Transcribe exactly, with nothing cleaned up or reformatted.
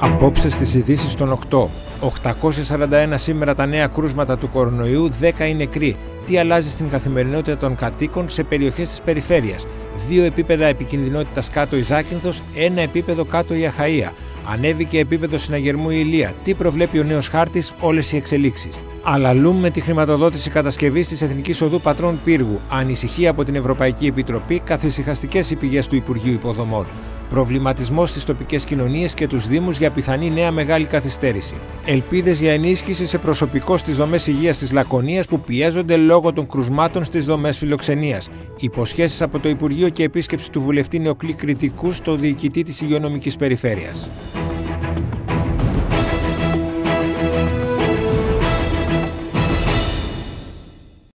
Απόψε στις ειδήσεις των οκτώ. οκτακόσια σαράντα ένα σήμερα τα νέα κρούσματα του κορονοϊού, δέκα οι νεκροί. Τι αλλάζει στην καθημερινότητα των κατοίκων σε περιοχές της περιφέρειας. Δύο επίπεδα επικινδυνότητας κάτω η Ζάκυνθος, ένα επίπεδο κάτω η Αχαΐα. Ανέβηκε επίπεδο συναγερμού η Ηλία. Τι προβλέπει ο νέος χάρτης, όλες οι εξελίξεις. Αλαλούμ με τη χρηματοδότηση κατασκευής της Εθνικής Οδού Πατρών Πύργου. Ανησυχία από την Ευρωπαϊκή Επιτροπή, καθησυχαστικές οι πηγές του Υπουργείου Υποδομών. Προβληματισμός στις τοπικές κοινωνίες και τους Δήμους για πιθανή νέα μεγάλη καθυστέρηση. Ελπίδες για ενίσχυση σε προσωπικό στις δομές υγείας της Λακωνίας που πιέζονται λόγω των κρουσμάτων στις δομές φιλοξενίας. Υποσχέσεις από το Υπουργείο και επίσκεψη του βουλευτή Νεοκλή Κρητικού στο διοικητή της Υγειονομικής Περιφέρειας.